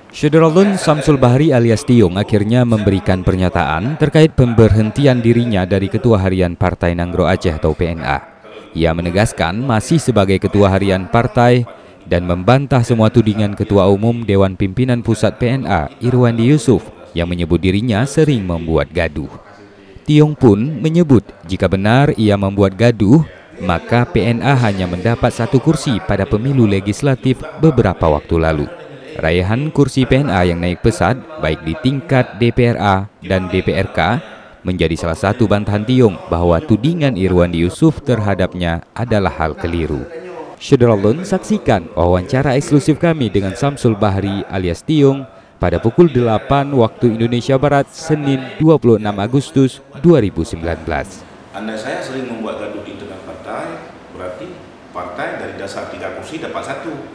Syederalun Samsul Bahri alias Tiong akhirnya memberikan pernyataan terkait pemberhentian dirinya dari Ketua Harian Partai Nanggro Aceh atau PNA. Ia menegaskan masih sebagai Ketua Harian Partai dan membantah semua tudingan Ketua Umum Dewan Pimpinan Pusat PNA Irwandi Yusuf yang menyebut dirinya sering membuat gaduh. Tiong pun menyebut jika benar ia membuat gaduh, maka PNA hanya mendapat 1 kursi pada pemilu legislatif beberapa waktu lalu. Raihan kursi PNA yang naik pesat baik di tingkat DPRA dan DPRK menjadi salah satu bantahan Tiong bahwa tudingan Irwandi Yusuf terhadapnya adalah hal keliru. Syederalun saksikan wawancara eksklusif kami dengan Samsul Bahri alias Tiong pada pukul 8 waktu Indonesia Barat Senin 26 Agustus 2019. Anda saya sering membuat gaduh di tengah partai, berarti partai dari dasar 3 kursi dapat 1.